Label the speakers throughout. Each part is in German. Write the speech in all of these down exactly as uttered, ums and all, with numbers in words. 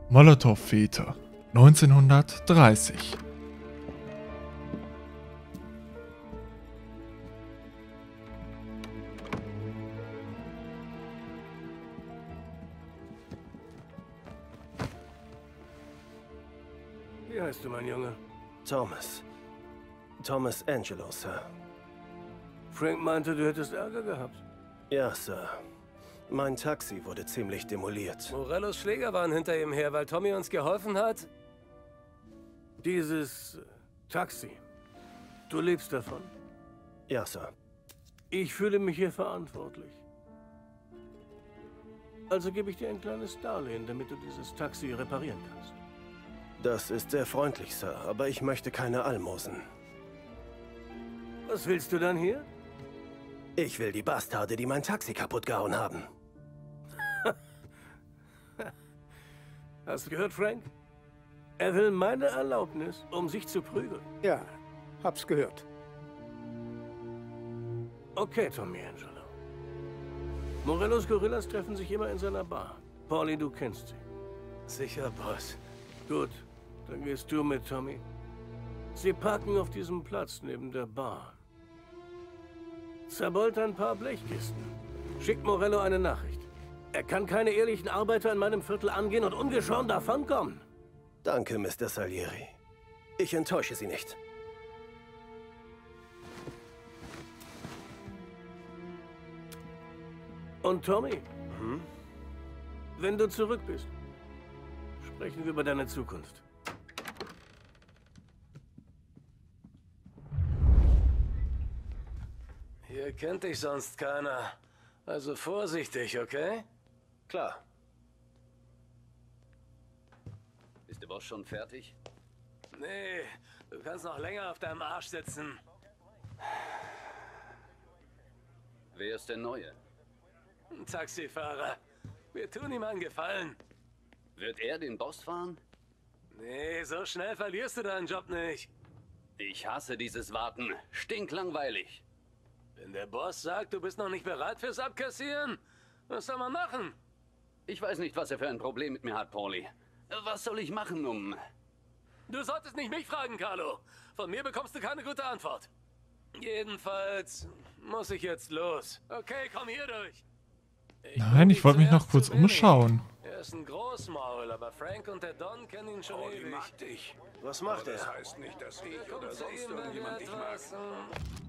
Speaker 1: Molotow-Fete neunzehnhundertdreißig.
Speaker 2: Wie heißt du, mein Junge?
Speaker 3: Thomas. Thomas Angelo, Sir.
Speaker 2: Frank meinte, du hättest Ärger gehabt.
Speaker 3: Ja, Sir. Mein Taxi wurde ziemlich demoliert.
Speaker 2: Morellos Schläger waren hinter ihm her, weil Tommy uns geholfen hat. Dieses Taxi. Du lebst davon.
Speaker 3: Ja, Sir.
Speaker 2: Ich fühle mich hier verantwortlich. Also gebe ich dir ein kleines Darlehen, damit du dieses Taxi reparieren kannst.
Speaker 3: Das ist sehr freundlich, Sir, aber ich möchte keine Almosen.
Speaker 2: Was willst du dann hier?
Speaker 3: Ich will die Bastarde, die mein Taxi kaputt gehauen haben.
Speaker 2: Hast du gehört, Frank? Er will meine Erlaubnis, um sich zu prügeln.
Speaker 4: Ja, hab's gehört.
Speaker 2: Okay, Tommy Angelo. Morellos Gorillas treffen sich immer in seiner Bar. Paulie, du kennst sie.
Speaker 3: Sicher, Boss.
Speaker 2: Gut, dann gehst du mit, Tommy. Sie parken auf diesem Platz neben der Bar. Zerbeult ein paar Blechkisten. Schickt Morello eine Nachricht. Er kann keine ehrlichen Arbeiter in meinem Viertel angehen und ungeschoren davonkommen.
Speaker 3: Danke, Mister Salieri. Ich enttäusche Sie nicht.
Speaker 2: Und Tommy,
Speaker 3: Hm?
Speaker 2: wenn du zurück bist, sprechen wir über deine Zukunft. Hier kennt dich sonst keiner. Also vorsichtig, okay?
Speaker 3: Klar.
Speaker 5: Ist der Boss schon fertig?
Speaker 2: Nee, du kannst noch länger auf deinem Arsch sitzen.
Speaker 5: Wer ist der Neue?
Speaker 2: Ein Taxifahrer. Wir tun ihm einen Gefallen.
Speaker 5: Wird er den Boss fahren?
Speaker 2: Nee, so schnell verlierst du deinen Job nicht.
Speaker 5: Ich hasse dieses Warten. Stinklangweilig.
Speaker 2: Wenn der Boss sagt, du bist noch nicht bereit fürs Abkassieren, was soll man machen?
Speaker 5: Ich weiß nicht, was er für ein Problem mit mir hat, Paulie. Was soll ich machen, um...
Speaker 2: Du solltest nicht mich fragen, Carlo. Von mir bekommst du keine gute Antwort. Jedenfalls muss ich jetzt los. Okay, komm hier durch.
Speaker 1: Nein, ich wollte mich noch kurz umschauen.
Speaker 2: Er ist ein Großmaul, aber Frank und der Don kennen ihn schon
Speaker 6: Pauli
Speaker 2: ewig.
Speaker 6: mag dich.
Speaker 3: Was macht
Speaker 6: Aber das
Speaker 3: er?
Speaker 6: heißt nicht, dass ich
Speaker 2: Kommt
Speaker 6: oder
Speaker 2: zu
Speaker 6: sonst
Speaker 2: ihm, wenn
Speaker 6: irgendjemand dich mag.
Speaker 2: etwas, ähm,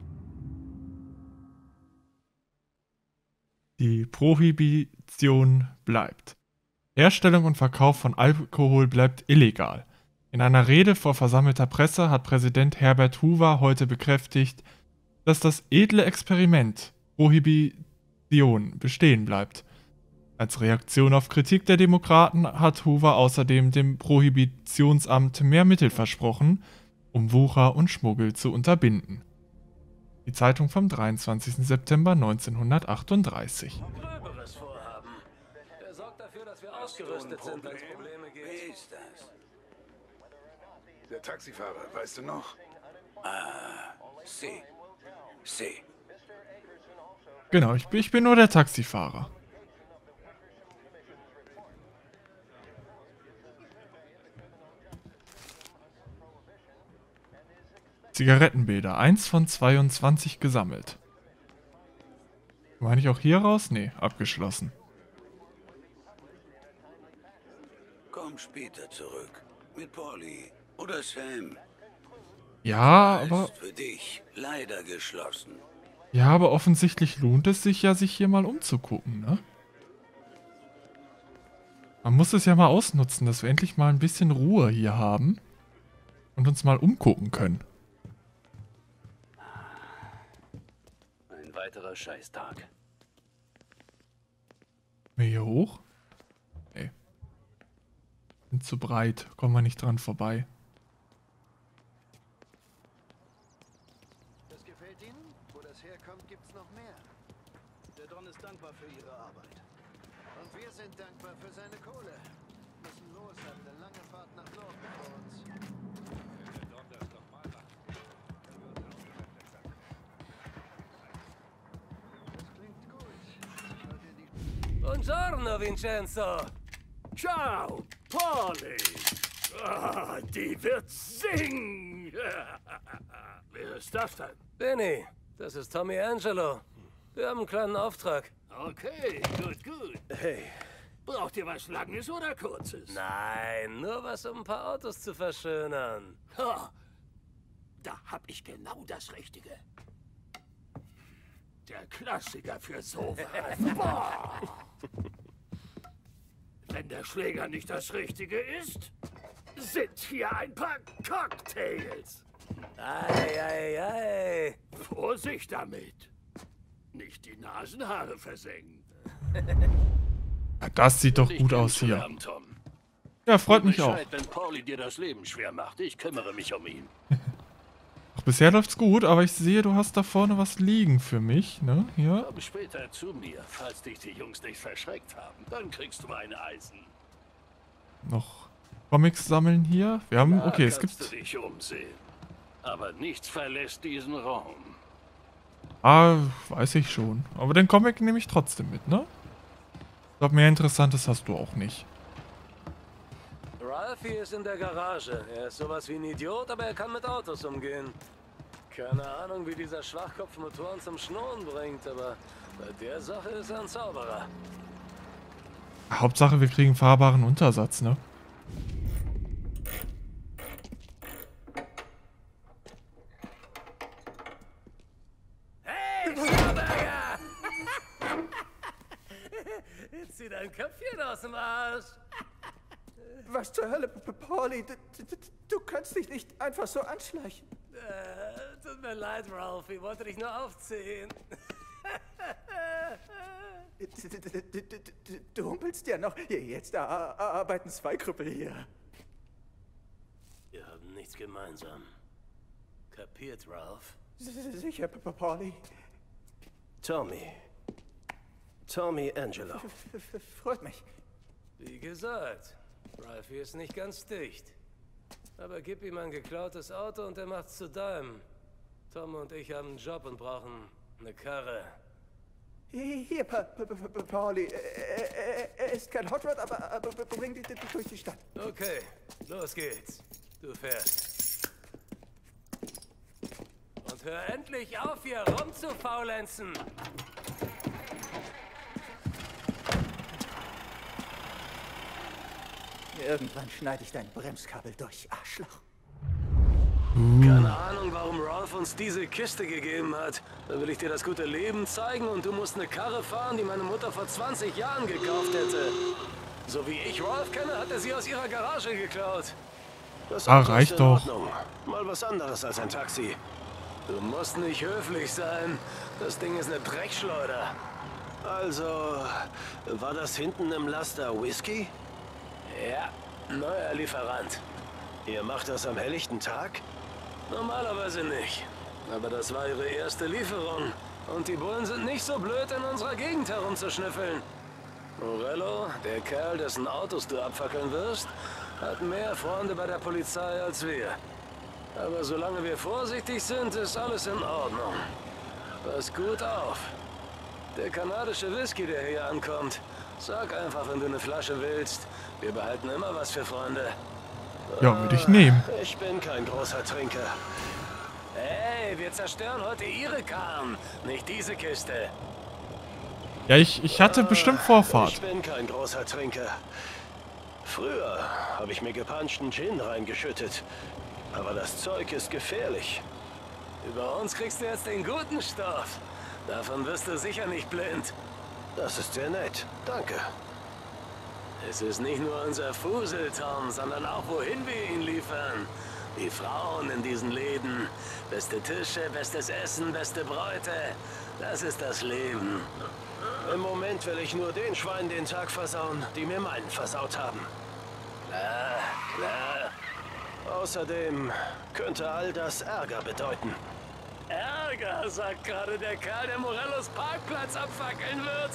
Speaker 1: Die Prohibition bleibt. Herstellung und Verkauf von Alkohol bleibt illegal. In einer Rede vor versammelter Presse hat Präsident Herbert Hoover heute bekräftigt, dass das edle Experiment Prohibition bestehen bleibt. Als Reaktion auf Kritik der Demokraten hat Hoover außerdem dem Prohibitionsamt mehr Mittel versprochen, um Wucher und Schmuggel zu unterbinden. Die Zeitung vom dreiundzwanzigsten September neunzehnhundertachtunddreißig.
Speaker 2: gröberes Vorhaben. Er sorgt dafür, dass wir ausgerüstet sind, wenn es Probleme gibt.
Speaker 6: Wer ist das? Der Taxifahrer, weißt du noch? Ah, sie. Sie.
Speaker 1: Genau, ich, bin- ich bin nur der Taxifahrer. Zigarettenbilder, eins von zweiundzwanzig gesammelt. Meine ich auch hier raus? Nee, abgeschlossen.
Speaker 6: Komm später zurück. Mit Pauli oder Sam.
Speaker 1: Ja, aber,
Speaker 6: Ist für dich leider geschlossen.
Speaker 1: ja, aber offensichtlich lohnt es sich ja, sich hier mal umzugucken, ne? Man muss es ja mal ausnutzen, dass wir endlich mal ein bisschen Ruhe hier haben und uns mal umgucken können.
Speaker 5: Ein weiterer Scheißtag.
Speaker 1: Wir hier hoch? Nee. Sind zu breit, kommen wir nicht dran vorbei.
Speaker 7: Das gefällt Ihnen? Wo das herkommt, gibt's noch mehr. Der Don ist dankbar für Ihre Arbeit. Und wir sind dankbar für seine Kohle. Müssen los, haben eine lange Fahrt nach Norden vor uns. Das klingt gut. Sollte die
Speaker 2: Buongiorno, Vincenzo.
Speaker 4: Ciao, Paulie. Ah, die wird singen. Wer ist das denn?
Speaker 2: Benny, das ist Tommy Angelo. Wir haben einen kleinen Auftrag.
Speaker 4: Okay, gut, gut.
Speaker 3: Hey,
Speaker 4: Braucht ihr was Langes oder Kurzes?
Speaker 2: Nein, nur was, um ein paar Autos zu verschönern.
Speaker 4: Ha, da hab ich genau das Richtige. Der Klassiker für sowas. Boah. Wenn der Schläger nicht das Richtige ist, sind hier ein paar Cocktails.
Speaker 2: Ei, ei, ei.
Speaker 4: Vorsicht damit. Nicht die Nasenhaare versengen.
Speaker 1: Ja, das sieht doch gut aus hier.
Speaker 4: Abend, Tom.
Speaker 1: Ja, freut mich auch.
Speaker 4: Bescheid, wenn Paulie dir das Leben schwer macht. Ich kümmere mich um ihn.
Speaker 1: Ach, bisher läuft's gut, aber ich sehe, du hast da vorne was liegen für mich, ne? Hier.
Speaker 4: Komm später zu mir, falls dich die Jungs nicht verschreckt haben. Dann kriegst du ein Eisen.
Speaker 1: Noch Comics sammeln hier. Wir haben,
Speaker 4: Da
Speaker 1: okay, es
Speaker 4: kannst
Speaker 1: gibt...
Speaker 4: du dich umsehen. Aber nichts verlässt diesen Raum.
Speaker 1: Ah, weiß ich schon. Aber den Comic nehme ich trotzdem mit, ne? Ich glaube, mehr Interessantes hast du auch nicht.
Speaker 2: Ralphie ist in der Garage. Er ist sowas wie ein Idiot, aber er kann mit Autos umgehen. Keine Ahnung, wie dieser Schwachkopf Motoren zum Schnurren bringt, aber bei der Sache ist er ein Zauberer.
Speaker 1: Hauptsache, wir kriegen fahrbaren Untersatz, ne?
Speaker 2: Hey, Schauberger! Jetzt zieh dein Köpfchen aus dem Arsch.
Speaker 8: Was zur Hölle, P- P- Paulie? Du, du, du kannst dich nicht einfach so anschleichen.
Speaker 2: Äh, tut mir leid, Ralph. Ich wollte dich nur aufziehen.
Speaker 8: Du, du, du, du, du humpelst ja noch. Jetzt a- a- arbeiten zwei Krüppel hier.
Speaker 2: Wir haben nichts gemeinsam. Kapiert, Ralph?
Speaker 8: S- Sicher, P- P- Paulie.
Speaker 3: Tommy. Tommy Angelo.
Speaker 8: F- f- f- Freut mich.
Speaker 2: Wie gesagt, Ralphie ist nicht ganz dicht. Aber gib ihm ein geklautes Auto und er macht's zu deinem. Tom und ich haben einen Job und brauchen eine Karre.
Speaker 8: Hier, Pa- Pa- Pa- Pa- Paulie. Er, er, er ist kein Hot Rod, aber, aber bring dich durch die Stadt.
Speaker 2: Okay, los geht's. Du fährst. Und hör endlich auf, hier rumzufaulenzen.
Speaker 8: Irgendwann schneide ich dein Bremskabel durch, Arschloch.
Speaker 2: Keine Ahnung, warum Ralph uns diese Kiste gegeben hat. Da will ich dir das gute Leben zeigen und du musst eine Karre fahren, die meine Mutter vor zwanzig Jahren gekauft hätte. So wie ich Ralph kenne, hat er sie aus ihrer Garage geklaut.
Speaker 3: Das
Speaker 1: Ah,
Speaker 3: Auto ist
Speaker 1: reicht
Speaker 3: in
Speaker 1: doch.
Speaker 3: Ordnung. Mal was anderes als ein Taxi.
Speaker 2: Du musst nicht höflich sein. Das Ding ist eine Dreckschleuder.
Speaker 3: Also, war das hinten im Laster Whisky?
Speaker 2: Ja, neuer Lieferant.
Speaker 3: Ihr macht das am helllichten Tag?
Speaker 2: Normalerweise nicht. Aber das war ihre erste Lieferung. Und die Bullen sind nicht so blöd, in unserer Gegend herumzuschnüffeln. Morello, der Kerl, dessen Autos du abfackeln wirst, hat mehr Freunde bei der Polizei als wir. Aber solange wir vorsichtig sind, ist alles in Ordnung. Pass gut auf. Der kanadische Whisky, der hier ankommt, sag einfach, wenn du eine Flasche willst. Wir behalten immer was für Freunde.
Speaker 1: Ja, würde ich nehmen.
Speaker 3: Ich bin kein großer Trinker.
Speaker 2: Hey, wir zerstören heute ihre Karren, nicht diese Kiste.
Speaker 1: Ja, ich, ich hatte bestimmt
Speaker 3: Ich
Speaker 1: Vorfahrt.
Speaker 3: bin kein großer Trinker. Früher habe ich mir gepanschten Gin reingeschüttet. Aber das Zeug ist gefährlich.
Speaker 2: Über uns kriegst du jetzt den guten Stoff. Davon wirst du sicher nicht blind.
Speaker 3: Das ist sehr nett. Danke.
Speaker 2: Es ist nicht nur unser Fusel, Tom, sondern auch wohin wir ihn liefern. Die Frauen in diesen Läden. Beste Tische, bestes Essen, beste Bräute. Das ist das Leben.
Speaker 3: Im Moment will ich nur den Schweinen den Tag versauen, die mir meinen versaut haben.
Speaker 2: Klar, klar.
Speaker 3: Außerdem könnte all das Ärger bedeuten.
Speaker 2: Ärger, sagt gerade der Kerl, der Morellos Parkplatz abfackeln wird.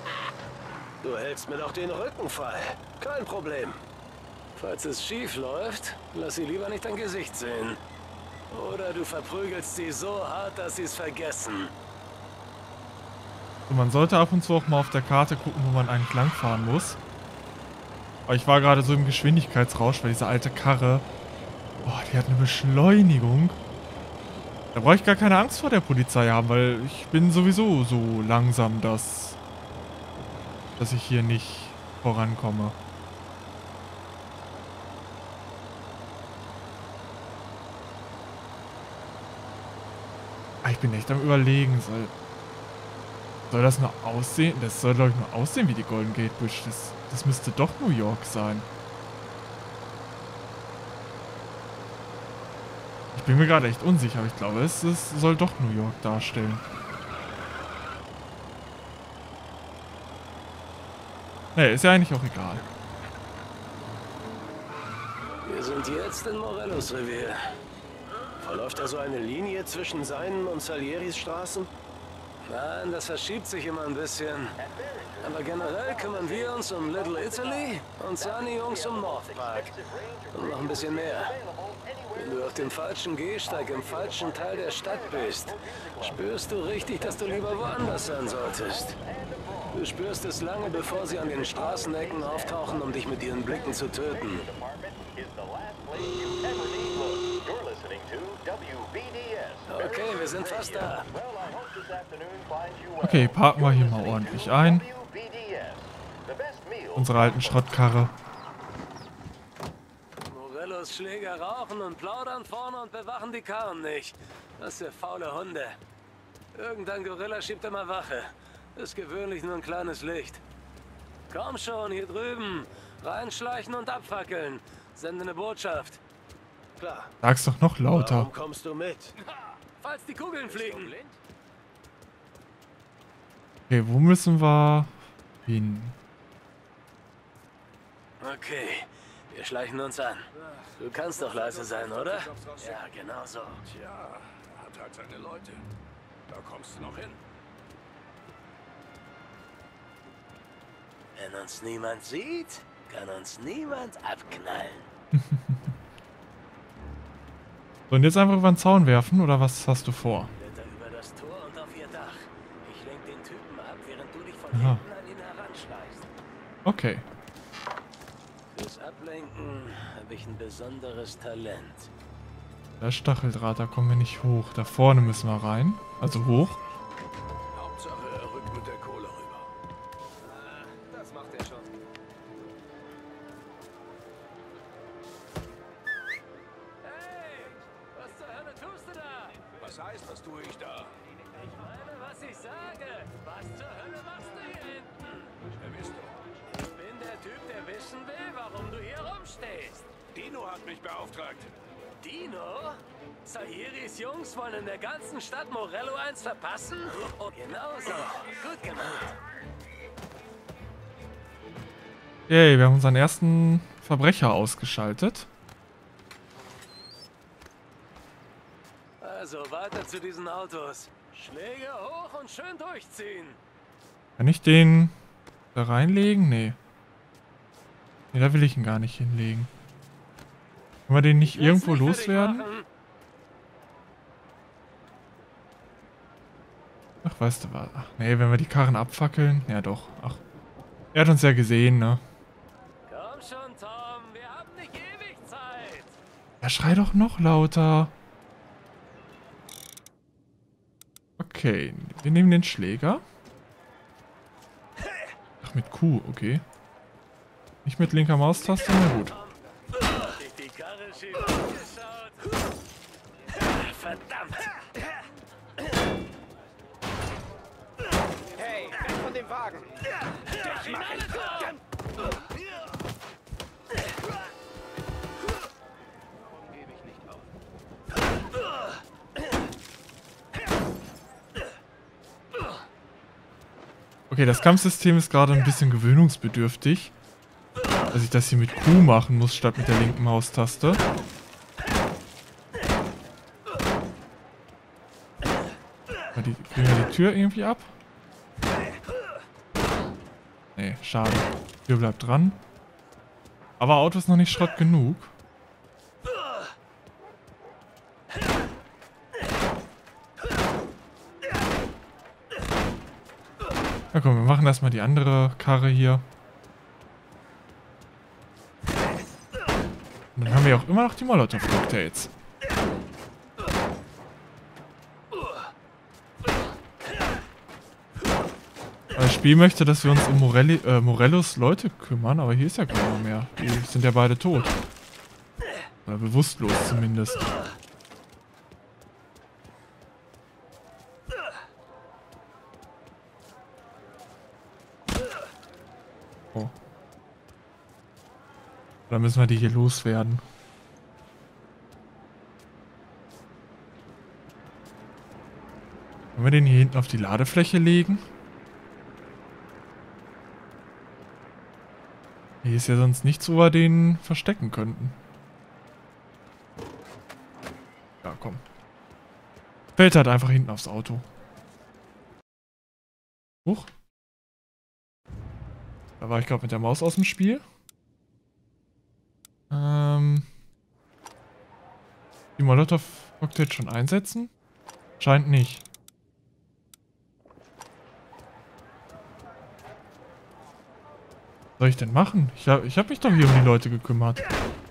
Speaker 3: Du hältst mir doch den Rücken frei. Kein Problem.
Speaker 2: Falls es schief läuft, lass sie lieber nicht dein Gesicht sehen. Oder du verprügelst sie so hart, dass sie es vergessen.
Speaker 1: Und man sollte ab und zu auch mal auf der Karte gucken, wo man eigentlich langfahren muss. Aber ich war gerade so im Geschwindigkeitsrausch, weil diese alte Karre... Boah, die hat eine Beschleunigung. Da brauche ich gar keine Angst vor der Polizei haben, weil ich bin sowieso so langsam, dass... dass ich hier nicht vorankomme. Ich bin echt am Überlegen, soll, soll das nur aussehen? Das soll, glaube ich, nur aussehen wie die Golden Gate Bridge. Das, das müsste doch New York sein. Ich bin mir gerade echt unsicher, aber ich glaube, es, es soll doch New York darstellen. Ne, ist ja eigentlich auch egal.
Speaker 2: Wir sind jetzt in Morellos Revier.
Speaker 3: Verläuft da so eine Linie zwischen seinen und Salieris Straßen?
Speaker 2: Nein, das verschiebt sich immer ein bisschen. Aber generell kümmern wir uns um Little Italy und seine Jungs um North Park. Und noch ein bisschen mehr. Wenn du auf dem falschen Gehsteig im falschen Teil der Stadt bist, spürst du richtig, dass du lieber woanders sein solltest. Du spürst es lange, bevor sie an den Straßenecken auftauchen, um dich mit ihren Blicken zu töten. Okay, wir sind fast da.
Speaker 1: Okay, parken wir hier mal ordentlich ein. Unsere alten Schrottkarre.
Speaker 2: Morellos Schläger rauchen und plaudern vorne und bewachen die Karren nicht. Was für faule Hunde. Irgendein Gorilla schiebt immer Wache. Ist gewöhnlich nur ein kleines Licht. Komm schon, hier drüben. Reinschleichen und abfackeln. Sende eine Botschaft.
Speaker 3: Klar.
Speaker 1: Sag's doch noch lauter.
Speaker 3: Warum kommst du mit?
Speaker 2: Falls die Kugeln fliegen.
Speaker 1: Okay, wo müssen wir hin?
Speaker 2: Okay, wir schleichen uns an. Du kannst doch leise sein, oder? Ja, genau so.
Speaker 6: Tja, hat halt seine Leute. Da kommst du noch hin.
Speaker 2: Wenn uns niemand sieht, kann uns niemand abknallen.
Speaker 1: So, und jetzt einfach über den Zaun werfen, oder was hast du vor?
Speaker 2: Kletter über das Tor und auf ihr Dach. Ich lenk den Typen ab, während du dich von
Speaker 1: Aha.
Speaker 2: hinten an ihn heranschleichst.
Speaker 1: Okay.
Speaker 2: Fürs Ablenken habe ich ein besonderes Talent.
Speaker 1: Das Stacheldraht, da kommen wir nicht hoch. Da vorne müssen wir rein. Also hoch.
Speaker 6: Hauptsache, er rückt mit der Kohle rüber.
Speaker 8: Das macht er schon.
Speaker 2: Hey, was zur Hölle tust du da?
Speaker 6: Was heißt, was tue ich da?
Speaker 2: Ich meine, was ich sage. Was zur Hölle machst du hier hinten?
Speaker 6: Wer bist du?
Speaker 2: Ich bin der Typ, der wissen will, warum du hier rumstehst.
Speaker 6: Dino hat mich beauftragt.
Speaker 2: Dino? Sahiris Jungs wollen in der ganzen Stadt Morello eins verpassen? Oh, genau so. Gut gemacht.
Speaker 1: Yay, wir haben unseren ersten Verbrecher ausgeschaltet.
Speaker 2: Also weiter zu diesen Autos. Schläge hoch und schön durchziehen.
Speaker 1: Kann ich den da reinlegen? Nee. Nee, da will ich ihn gar nicht hinlegen. Können wir den nicht
Speaker 2: Ich will's
Speaker 1: irgendwo
Speaker 2: nicht für dich
Speaker 1: loswerden?
Speaker 2: machen.
Speaker 1: Ach, weißt du was? Ach, nee, wenn wir die Karren abfackeln. Ja, doch. Ach. Er hat uns ja gesehen, ne?
Speaker 2: Komm schon, Tom. Wir haben nicht ewig Zeit.
Speaker 1: Ja, schrei doch noch lauter. Okay, wir nehmen den Schläger. Ach, mit Q, okay. Nicht mit linker Maustaste, na gut.
Speaker 2: Dich die Karre schief angeschaut. Verdammt.
Speaker 8: Hey, weg von dem Wagen!
Speaker 2: Ich mach es auf.
Speaker 8: Warum gebe ich nicht auf?
Speaker 1: Okay, das Kampfsystem ist gerade ein bisschen gewöhnungsbedürftig. Dass ich das hier mit Q machen muss, statt mit der linken Maustaste. Mal die, kriegen wir die Tür irgendwie ab? Nee, schade. Die Tür bleibt dran. Aber Auto ist noch nicht Schrott genug. Na komm, wir machen erstmal die andere Karre hier. Und dann haben wir auch immer noch die Molotow-Cocktails. Das Spiel möchte, dass wir uns um Morelli, äh, Morellos Leute kümmern, aber hier ist ja keiner mehr. Die sind ja beide tot. Oder bewusstlos zumindest. Oh. Oder müssen wir die hier loswerden? Wollen wir den hier hinten auf die Ladefläche legen? Hier ist ja sonst nichts, wo wir den verstecken könnten. Ja, komm. Fällt halt einfach hinten aufs Auto. Huch. Da war ich gerade mit der Maus aus dem Spiel. Ähm. Die Molotow-Cocktails schon einsetzen? Scheint nicht. Was soll ich denn machen? Ich habe ich hab mich doch hier um die Leute gekümmert.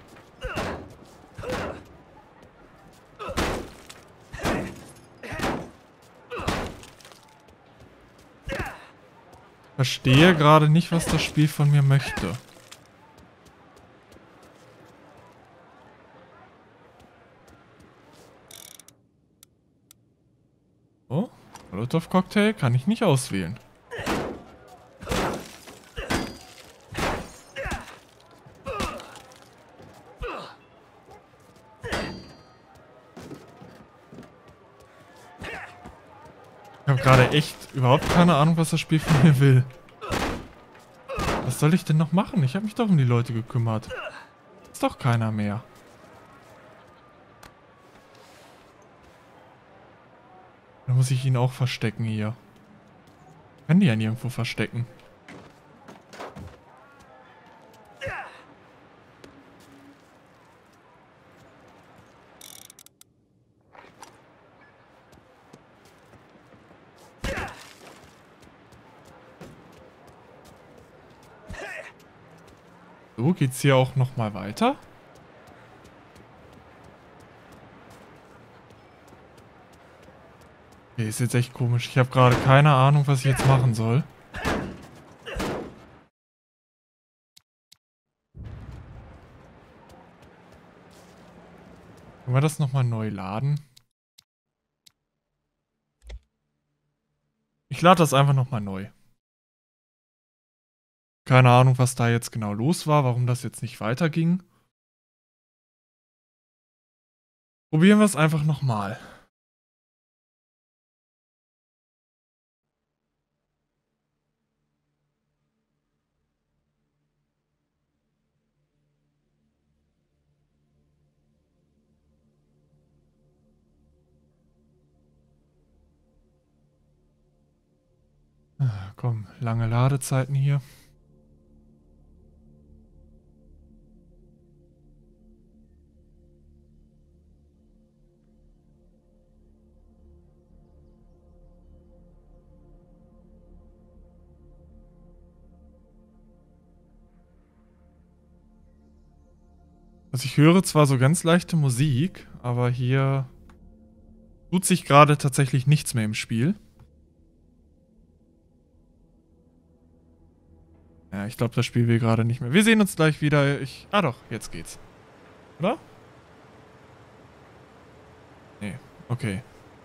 Speaker 1: Verstehe gerade nicht, was das Spiel von mir möchte. Oh, Molotow-Cocktail kann ich nicht auswählen. Ich habe gerade echt überhaupt keine Ahnung, was das Spiel von mir will. Was soll ich denn noch machen? Ich habe mich doch um die Leute gekümmert. Ist doch keiner mehr. Dann muss ich ihn auch verstecken hier. Kann die ja nirgendwo verstecken. So, geht's hier auch nochmal weiter? Okay, ist jetzt echt komisch. Ich habe gerade keine Ahnung, was ich jetzt machen soll. Können wir das nochmal neu laden? Ich lade das einfach nochmal neu. Keine Ahnung, was da jetzt genau los war, warum das jetzt nicht weiterging. Probieren wir es einfach nochmal. Ah, komm, lange Ladezeiten hier. Also ich höre zwar so ganz leichte Musik, aber hier tut sich gerade tatsächlich nichts mehr im Spiel. Ja, ich glaube, das Spiel will gerade nicht mehr. Wir sehen uns gleich wieder. Ich, ah doch, jetzt geht's. Oder? Nee, okay.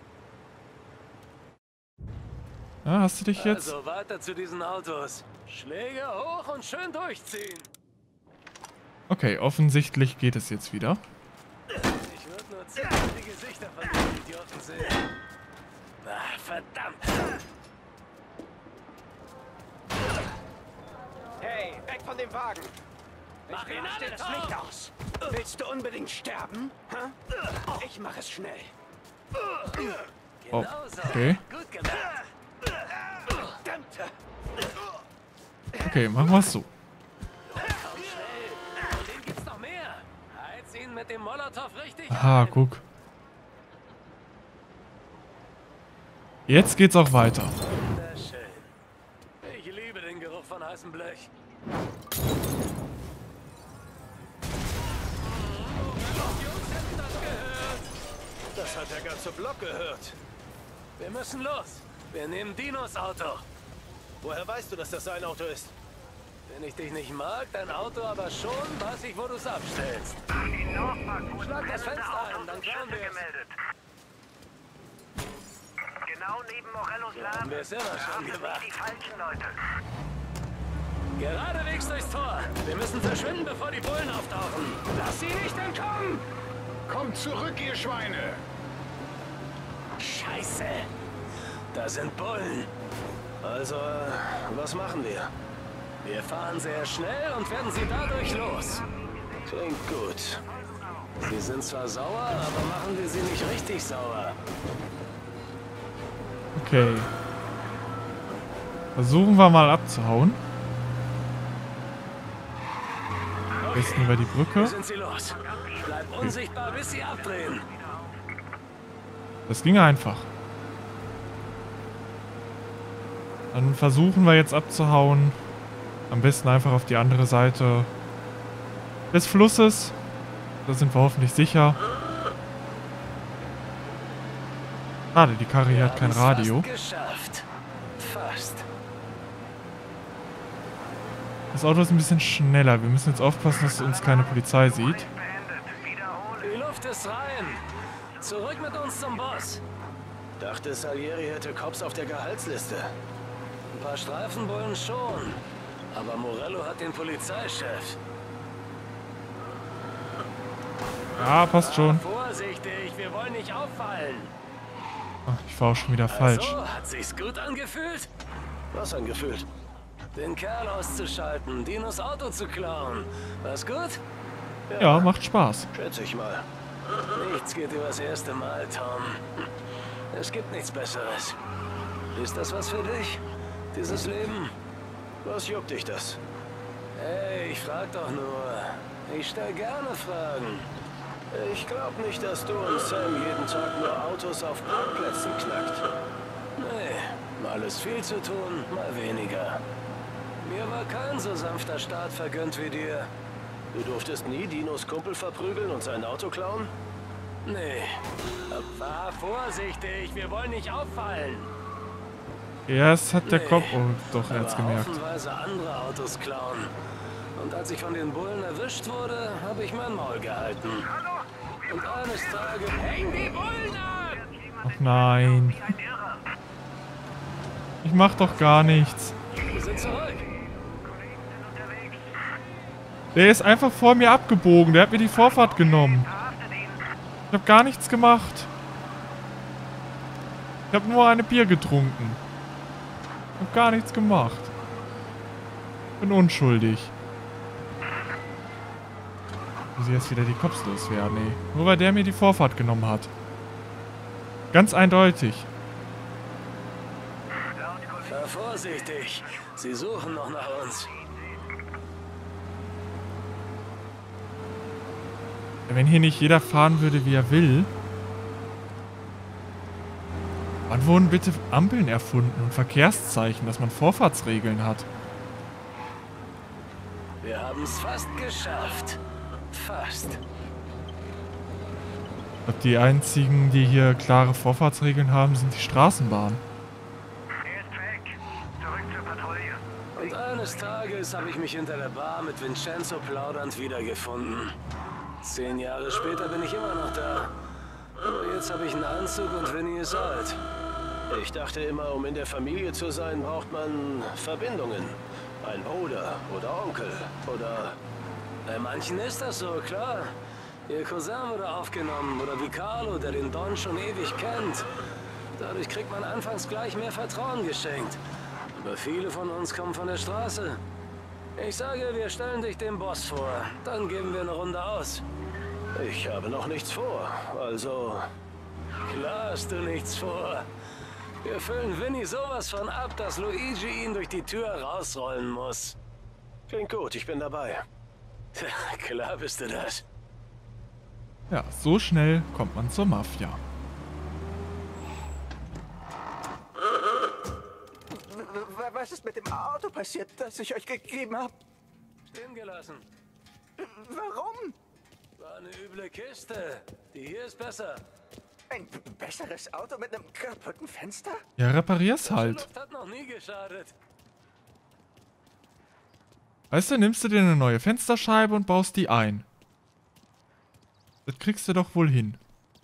Speaker 1: Ja, hast du dich jetzt?
Speaker 2: Also weiter zu diesen Autos. Schläge hoch und schön durchziehen.
Speaker 1: Okay, offensichtlich geht es jetzt wieder.
Speaker 2: Ich würde nur ziemlich die Gesichter von den Idioten sehen. Ah, verdammt.
Speaker 8: Hey, weg von dem Wagen!
Speaker 2: Mach ihn
Speaker 8: Steht
Speaker 2: alle
Speaker 8: das Licht aus! Willst du unbedingt sterben? Hä? Ich mach es schnell.
Speaker 1: Oh,
Speaker 2: Genau so.
Speaker 1: okay.
Speaker 2: Gut gemacht.
Speaker 8: Verdammte!
Speaker 1: Okay, machen wir es so.
Speaker 2: Komm schnell. Von dem gibt's noch mehr. Heiz ihn mit dem Molotow richtig
Speaker 1: Aha,
Speaker 2: ein.
Speaker 1: guck. Jetzt geht's auch weiter.
Speaker 2: Wunderschön. Ich liebe den Geruch von heißem Blech.
Speaker 3: Das hat der ganze Block gehört.
Speaker 2: Wir müssen los. Wir nehmen Dinos Auto.
Speaker 3: Woher weißt du, dass das sein Auto ist?
Speaker 2: Wenn ich dich nicht mag, dein Auto aber schon, weiß ich, wo du es abstellst. Schlag das Fenster ein, dann klären wir es.
Speaker 4: Genau neben Morellos
Speaker 2: So haben wir es immer schon gemacht.
Speaker 4: die falschen Leute.
Speaker 2: Geradewegs durchs Tor. Wir müssen verschwinden, bevor die Bullen auftauchen. Lass sie nicht entkommen!
Speaker 6: Kommt zurück, ihr Schweine!
Speaker 2: Scheiße! Da sind Bullen.
Speaker 3: Also, äh, was machen wir?
Speaker 2: Wir fahren sehr schnell und werden sie dadurch los.
Speaker 3: Klingt gut.
Speaker 2: Sie sind zwar sauer, aber machen wir sie nicht richtig sauer.
Speaker 1: Okay. Versuchen wir mal abzuhauen. Am besten über die
Speaker 2: Wo
Speaker 1: Brücke.
Speaker 2: sind sie los? Bleib unsichtbar, bis sie abdrehen.
Speaker 1: Das ging einfach. Dann versuchen wir jetzt abzuhauen. Am besten einfach auf die andere Seite des Flusses. Da sind wir hoffentlich sicher. Schade, die Karre hier hat kein Radio.
Speaker 2: Fast geschafft. Fast.
Speaker 1: Das Auto ist ein bisschen schneller. Wir müssen jetzt aufpassen, dass uns keine Polizei sieht.
Speaker 2: Die Luft ist rein. Zurück mit uns zum Boss.
Speaker 3: Dachte, Salieri hätte Cops auf der Gehaltsliste.
Speaker 2: Ein paar Streifenbullen schon. Aber Morello hat den Polizeichef.
Speaker 1: Ja, passt schon.
Speaker 2: Vorsichtig, wir wollen nicht auffallen.
Speaker 1: Ach, ich war auch schon wieder falsch.
Speaker 2: Also, hat sich's gut angefühlt?
Speaker 3: Was angefühlt?
Speaker 2: Den Kerl auszuschalten, Dinos Auto zu klauen. War's gut?
Speaker 1: Ja, macht Spaß.
Speaker 3: Schätze ich mal.
Speaker 2: Nichts geht übers erste Mal, Tom. Es gibt nichts Besseres. Ist das was für dich? Dieses Leben?
Speaker 3: Was juckt dich das?
Speaker 2: Hey, ich frag doch nur. Ich stell gerne Fragen.
Speaker 3: Ich glaub nicht, dass du und Sam jeden Tag nur Autos auf Parkplätzen knackt.
Speaker 2: Nee, alles viel zu tun, mal weniger. Mir war kein so sanfter Start vergönnt wie dir.
Speaker 3: Du durftest nie Dinos Kumpel verprügeln und sein Auto klauen?
Speaker 2: Nee. War vorsichtig, wir wollen nicht auffallen.
Speaker 1: Ja, es hat der
Speaker 2: Nee,
Speaker 1: Kopf. Oh, doch, er hat's
Speaker 2: aber
Speaker 1: gemerkt.
Speaker 2: haufenweise andere Autos klauen. Und als ich von den Bullen erwischt wurde, habe ich mein Maul gehalten. Und eines Tages hängen die Bullen an!
Speaker 1: Ach nein. Ich mach doch gar nichts.
Speaker 2: Wir sind zurück.
Speaker 1: Der ist einfach vor mir abgebogen. Der hat mir die Vorfahrt genommen. Ich hab gar nichts gemacht. Ich hab nur eine Bier getrunken. Ich hab gar nichts gemacht. Bin unschuldig. Muss ich jetzt wieder die Cops loswerden, ey. Nur weil der mir die Vorfahrt genommen hat. Ganz eindeutig.
Speaker 2: Fahr vorsichtig. Sie suchen noch nach uns.
Speaker 1: Wenn hier nicht jeder fahren würde, wie er will. Wann wurden bitte Ampeln erfunden und Verkehrszeichen, dass man Vorfahrtsregeln hat?
Speaker 2: Wir haben es fast geschafft. Fast.
Speaker 1: Ich glaube, die einzigen, die hier klare Vorfahrtsregeln haben, sind die Straßenbahnen.
Speaker 2: Und eines Tages habe ich mich hinter der Bar mit Vincenzo plaudernd wiedergefunden. Zehn Jahre später bin ich immer noch da. Aber jetzt habe ich einen Anzug und Vinny ist alt.
Speaker 3: Ich dachte immer, um in der Familie zu sein, braucht man Verbindungen. Ein Bruder oder Onkel oder...
Speaker 2: Bei manchen ist das so, klar. Ihr Cousin wurde aufgenommen oder wie Carlo, der den Don schon ewig kennt. Dadurch kriegt man anfangs gleich mehr Vertrauen geschenkt. Aber viele von uns kommen von der Straße. Ich sage, wir stellen dich dem Boss vor. Dann geben wir eine Runde aus.
Speaker 3: Ich habe noch nichts vor, also...
Speaker 2: Klar hast du nichts vor. Wir füllen Vinny sowas von ab, dass Luigi ihn durch die Tür rausrollen muss.
Speaker 3: Klingt gut, ich bin dabei.
Speaker 2: Tja, klar bist du das.
Speaker 1: Ja, so schnell kommt man zur Mafia.
Speaker 8: Was ist mit dem Auto passiert, das ich euch gegeben habe?
Speaker 2: Stehen gelassen.
Speaker 8: Warum?
Speaker 2: War eine üble Kiste. Die hier ist besser.
Speaker 7: Ein besseres Auto mit einem kaputten Fenster?
Speaker 1: Ja, reparier's halt.
Speaker 2: Luft hat noch nie geschadet.
Speaker 1: Weißt du, nimmst du dir eine neue Fensterscheibe und baust die ein. Das kriegst du doch wohl hin.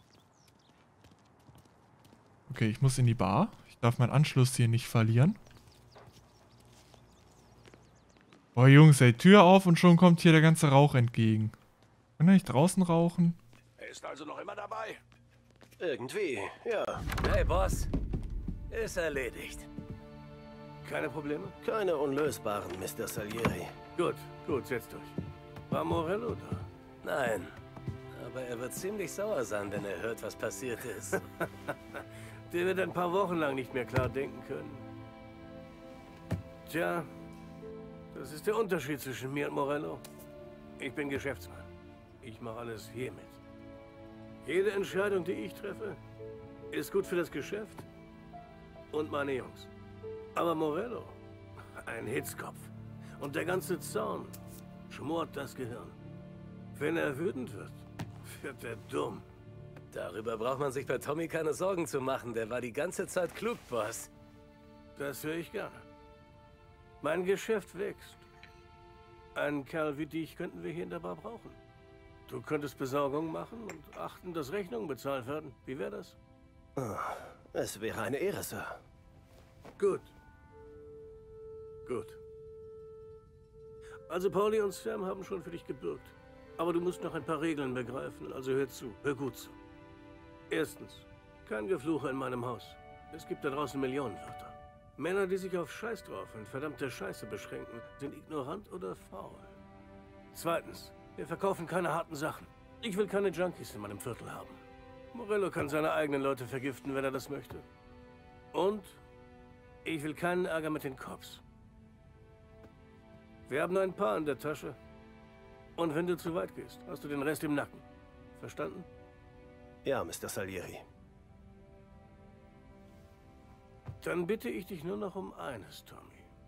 Speaker 1: Okay, ich muss in die Bar. Ich darf meinen Anschluss hier nicht verlieren. Boah, Jungs, ey, Tür auf und schon kommt hier der ganze Rauch entgegen. Kann er nicht draußen rauchen?
Speaker 6: Er ist also noch immer dabei.
Speaker 3: Irgendwie, ja.
Speaker 2: Hey, Boss. Ist erledigt.
Speaker 4: Keine Probleme?
Speaker 3: Keine unlösbaren, Mister Salieri.
Speaker 4: Gut, gut, setzt euch. War Morello da?
Speaker 2: Nein. Aber er wird ziemlich sauer sein, wenn er hört, was passiert ist.
Speaker 4: Der wird ein paar Wochen lang nicht mehr klar denken können. Tja, das ist der Unterschied zwischen mir und Morello. Ich bin Geschäftsmann. Ich mache alles hiermit. Jede Entscheidung, die ich treffe, ist gut für das Geschäft und meine Jungs. Aber Morello, ein Hitzkopf. Und der ganze Zaun schmort das Gehirn. Wenn er wütend wird, wird er dumm.
Speaker 2: Darüber braucht man sich bei Tommy keine Sorgen zu machen. Der war die ganze Zeit klug, Boss.
Speaker 4: Das höre ich gerne. Mein Geschäft wächst. Einen Kerl wie dich könnten wir hier in der Bar brauchen. Du könntest Besorgung machen und achten, dass Rechnungen bezahlt werden. Wie wäre das?
Speaker 3: Oh, es wäre eine Ehre, Sir.
Speaker 4: Gut. Gut. Also Pauli und Sam haben schon für dich gebürgt. Aber du musst noch ein paar Regeln begreifen, also hör zu, hör gut zu. Erstens, kein Gefluche in meinem Haus. Es gibt da draußen Millionenwörter. Männer, die sich auf Scheiß drauf und verdammte Scheiße beschränken, sind ignorant oder faul. Zweitens, wir verkaufen keine harten Sachen. Ich will keine Junkies in meinem Viertel haben. Morello kann seine eigenen Leute vergiften, wenn er das möchte. Und ich will keinen Ärger mit den Cops. Wir haben ein paar in der Tasche. Und wenn du zu weit gehst, hast du den Rest im Nacken. Verstanden?
Speaker 3: Ja, Mister Salieri.
Speaker 4: Dann bitte ich dich nur noch um eines, Tommy.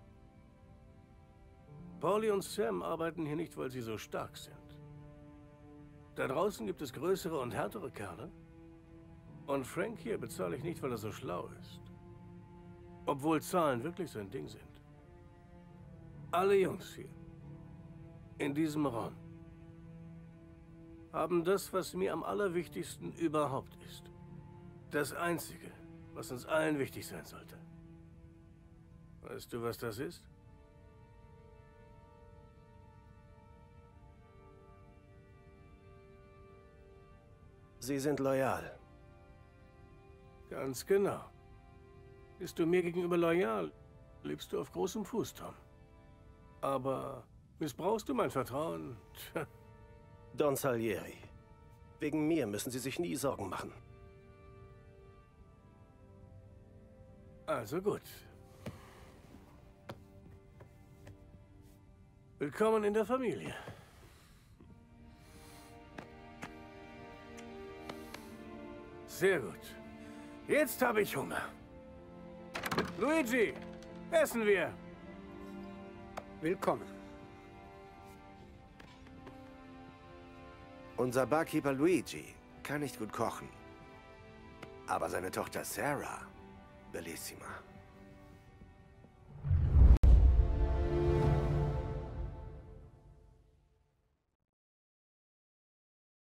Speaker 4: Pauli und Sam arbeiten hier nicht, weil sie so stark sind. Da draußen gibt es größere und härtere Kerle. Und Frank hier bezahle ich nicht, weil er so schlau ist. Obwohl Zahlen wirklich sein Ding sind. Alle Jungs hier, in diesem Raum, haben das, was mir am allerwichtigsten überhaupt ist. Das Einzige, was uns allen wichtig sein sollte. Weißt du, was das ist?
Speaker 3: Sie sind loyal.
Speaker 4: Ganz genau. Bist du mir gegenüber loyal, lebst du auf großem Fuß, Tom. Aber missbrauchst du mein Vertrauen? Tja.
Speaker 3: Don Salieri, wegen mir müssen Sie sich nie Sorgen machen.
Speaker 4: Also gut. Willkommen in der Familie. Sehr gut. Jetzt habe ich Hunger. Luigi, essen wir.
Speaker 7: Willkommen. Unser Barkeeper Luigi kann nicht gut kochen. Aber seine Tochter Sarah, bellissima.